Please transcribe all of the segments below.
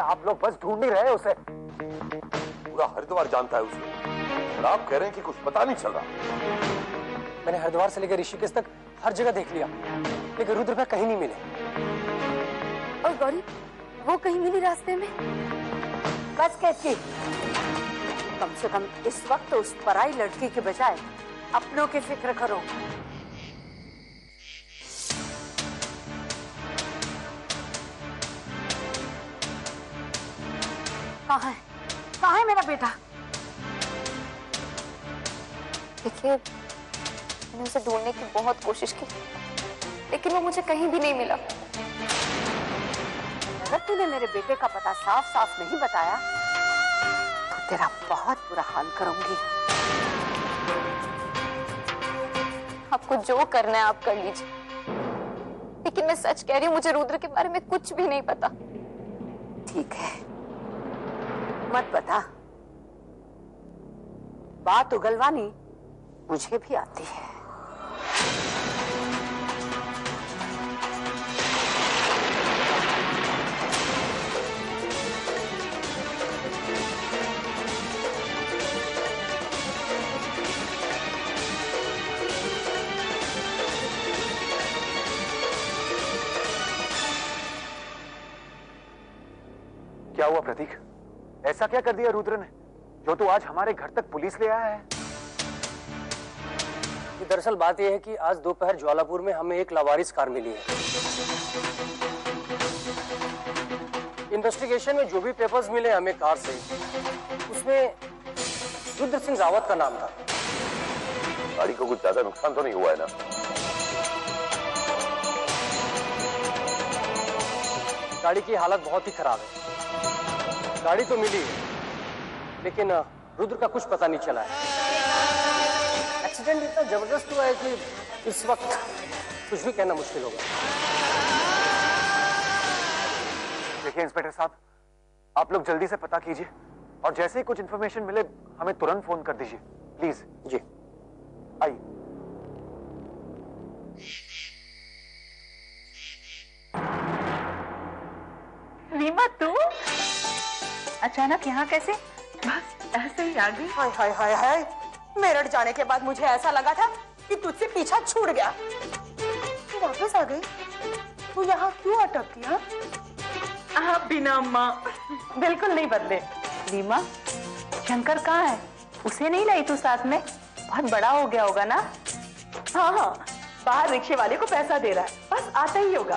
आप लोग बस ढूंढ नहीं रहे उसे। पूरा हरिद्वार जानता है उसे, और आप कह रहे हैं कि कुछ पता नहीं चल रहा। मैंने हरिद्वार से लेकर ऋषिकेश तक हर जगह देख लिया, लेकिन रुद्र भैया कहीं नहीं मिले। और गौरी, वो कहीं मिली रास्ते में? बस कैसी, कम से कम इस वक्त उस पराई लड़की के बजाय अपनों की फिक्र करो। कहाँ है मेरा बेटा? देखिए, मैंने उसे ढूंढने की बहुत कोशिश की, लेकिन वो मुझे कहीं भी नहीं मिला। अगर तूने मेरे बेटे का पता साफ साफ नहीं बताया तो तेरा बहुत बुरा हाल करूंगी। आपको जो करना है आप कर लीजिए, लेकिन मैं सच कह रही हूँ, मुझे रुद्र के बारे में कुछ भी नहीं पता। ठीक है, मत बता। बात उगलवानी मुझे भी आती है। क्या हुआ प्रतीक? ऐसा क्या कर दिया रुद्र ने जो तू आज हमारे घर तक पुलिस ले आया है? दरअसल बात यह है कि आज दोपहर ज्वालापुर में हमें एक लावारिस कार मिली है। इन्वेस्टिगेशन में जो भी पेपर्स मिले हमें कार से, उसमें रुद्र सिंह रावत का नाम था। गाड़ी को कुछ ज्यादा नुकसान तो नहीं हुआ है ना? गाड़ी की हालत बहुत ही खराब है। गाड़ी तो मिली है, लेकिन रुद्र का कुछ पता नहीं चला है। एक्सीडेंट इतना जबरदस्त हुआ है कि इस वक्त कुछ भी कहना मुश्किल होगा। देखिए इंस्पेक्टर साहब, आप लोग जल्दी से पता कीजिए और जैसे ही कुछ इंफॉर्मेशन मिले हमें तुरंत फोन कर दीजिए प्लीज। जी आइए। रीमा, तू अचानक यहाँ कैसे? बस ऐसे ही आ गई। हाय हाय हाय हाय, मेरठ जाने के बाद मुझे ऐसा लगा था कि तुझसे पीछा छूट गया। तू वापस आ गई? तू यहाँ क्यों अटकती है? आप बिना अम्मा बिल्कुल नहीं बदले। रीमा, शंकर कहाँ है? उसे नहीं लाई तू साथ में? बहुत बड़ा हो गया होगा ना? हाँ हाँ, बाहर रिक्शे वाले को पैसा दे रहा है, बस आता ही होगा।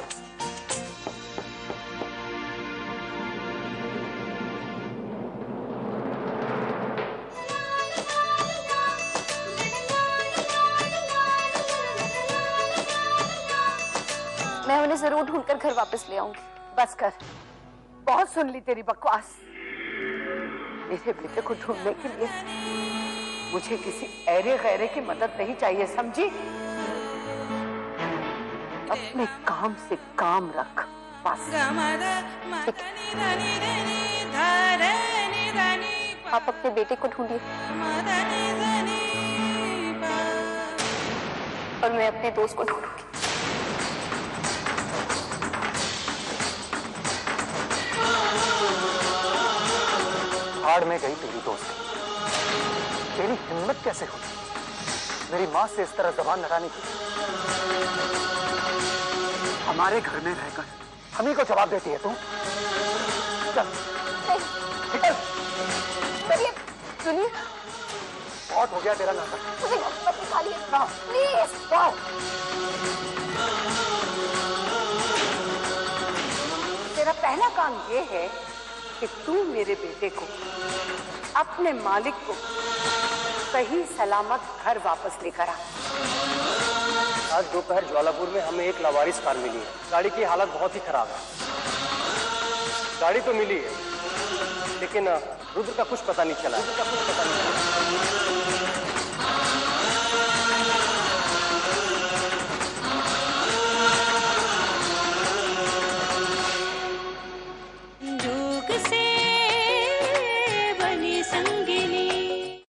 मैं उन्हें जरूर ढूंढकर घर वापस ले आऊंगी। बस कर, बहुत सुन ली तेरी बकवास। मेरे बेटे को ढूंढने के लिए मुझे किसी ऐरे गैरे की मदद नहीं चाहिए, समझी? अपने काम से काम रख बस। आप अपने बेटे को ढूंढिए और मैं अपने दोस्त को ढूंढूंगी। भाड़ में गई तेरी दोस्ती। तेरी हिम्मत कैसे हुई मेरी माँ से इस तरह जबान लड़ाने की? हमारे घर में रहकर हम ही को जवाब देती है तू? चल निकल। सुनिए, बहुत हो गया तेरा नाटक। मुझे मत निकालिए प्लीज। तेरा पहला काम ये है कि तू मेरे बेटे को, अपने मालिक को सही सलामत घर वापस लेकर आ। आज दोपहर ज्वालापुर में हमें एक लावारिस कार मिली है। गाड़ी की हालत बहुत ही खराब है। गाड़ी तो मिली है, लेकिन रुद्र का कुछ पता नहीं चला।